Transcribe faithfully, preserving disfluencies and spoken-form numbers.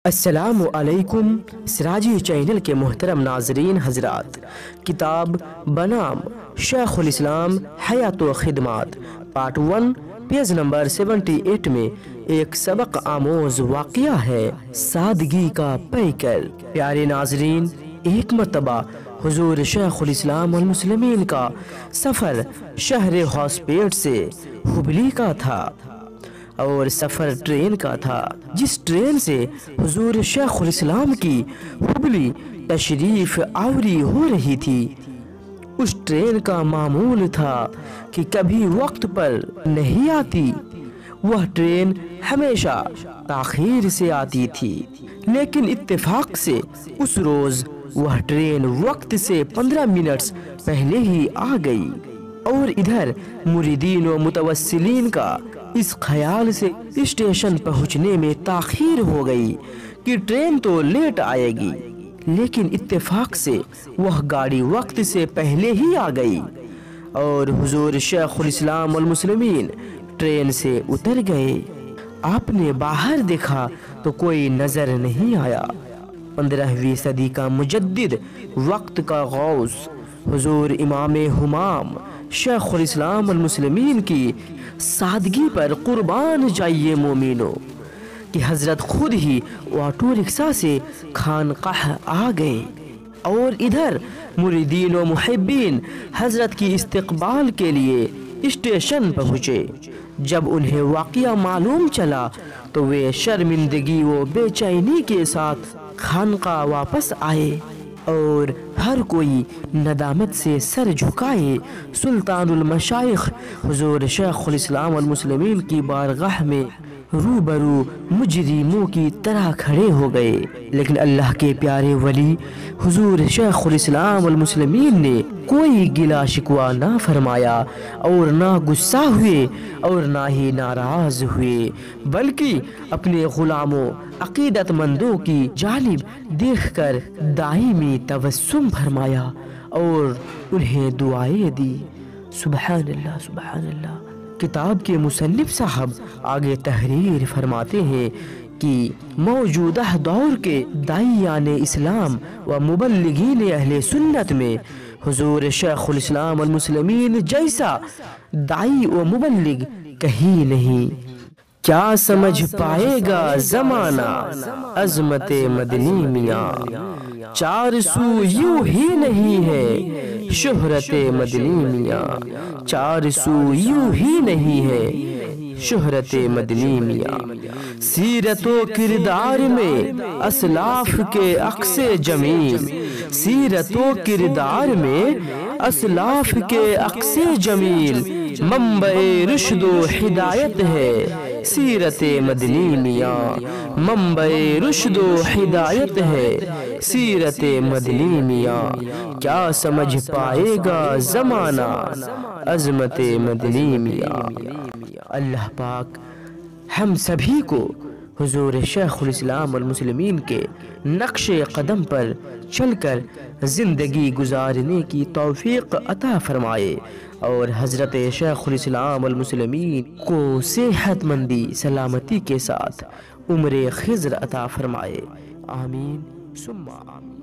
السلام علیکم سراجی چینل کے محترم ناظرین حضرات، کتاب بنام شیخ الاسلام حیات و خدمات part one page number seventy eight میں ایک سبق آموز واقعہ ہے، سادگی کا پیکر۔ پیارے ناظرین، ایک مرتبہ حضور شیخ الاسلام والمسلمین کا سفر شہر ہاسپیٹ سے ہبلی کا تھا اور سفر ٹرین کا تھا، جس ٹرین سے حضور شیخ الاسلام کی ہبلی تشریف آوری ہو رہی تھی۔ اس ٹرین کا معمول تھا کہ کبھی وقت پر نہیں آتی، وہ ٹرین ہمیشہ تاخیر سے آتی تھی، لیکن اتفاق سے اس روز وہ ٹرین وقت سے پندرہ منٹس پہلے ہی آ گئی، اور ادھر مریدین و متوسلین کا اس خیال سے اسٹیشن پہنچنے میں تاخیر ہو گئی کہ ٹرین تو لیٹ آئے گی، لیکن اتفاق سے وہ گاڑی وقت سے پہلے ہی آ گئی اور حضور شیخ الاسلام والمسلمین ٹرین سے اتر گئے۔ آپ نے باہر دیکھا تو کوئی نظر نہیں آیا۔ پندرہویں صدی کا مجدد، وقت کا غوث، حضور امام ہمام شیخ الاسلام والمسلمین کی سادگی پر قربان جائیے مومنو کہ حضرت خود ہی آٹو رکشہ سے خانقاہ آ گئے، اور ادھر مریدین و محبین حضرت کی استقبال کے لیے اسٹیشن پہنچے۔ جب انہیں واقعہ معلوم چلا تو وہ شرمندگی و بے چینی کے ساتھ خانقاہ واپس آئے، اور ہر کوئی ندامت سے سر جھکائے سلطان المشائخ حضور شیخ الاسلام والمسلمین کی بارگاہ میں روبرو مجرموں کی طرح کھڑے ہو گئے۔ لیکن اللہ کے پیارے ولی حضور شیخ الاسلام والمسلمین نے کوئی گلا شکوہ نہ فرمایا اور نہ غصہ ہوئے اور نہ ہی ناراض ہوئے، بلکہ اپنے غلاموں عقیدت مندوں کی جانب دیکھ کر دائمی تبسم فرمایا اور انہیں دعائیں دی۔ سبحان اللہ، سبحان اللہ۔ کتاب کے مصنف صاحب آگے تحریر فرماتے ہیں کہ موجودہ دور کے داعیان اسلام و مبلغین اہل سنت میں حضور شیخ الاسلام والمسلمین جیسا داعی و مبلغ کہیں نہیں۔ کیا سمجھ پائے گا زمانہ عظمت مدنی میاں، چار سو یوں ہی نہیں ہے شہرت مدنی میاں، چار سو یوں ہی نہیں ہے شہرت مدنی میاں۔ سیرت و کردار میں اسلاف کے عکس جمیل، سیرت و کردار میں اسلاف کے عکس جمیل، منبع رشد و ہدایت ہے سیرت مدنی میاں، منبع رشد و ہدایت ہے سیرت مدنی میاں۔ کیا سمجھ پائے گا زمانہ عظمت مدنی میاں۔ اللہ پاک ہم سبھی کو حضور شیخ الاسلام والمسلمین کے نقش قدم پر چل کر زندگی گزارنے کی توفیق عطا فرمائے، اور حضرت شیخ الاسلام والمسلمین کو صحت مندی سلامتی کے ساتھ عمر خضر عطا فرمائے۔ آمین ثم آمین۔